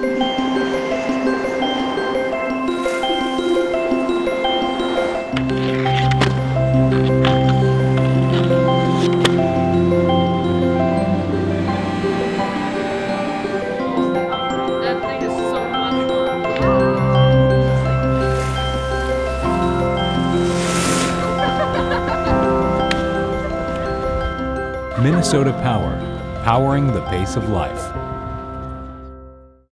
That thing is so much fun. Minnesota Power, powering the pace of life.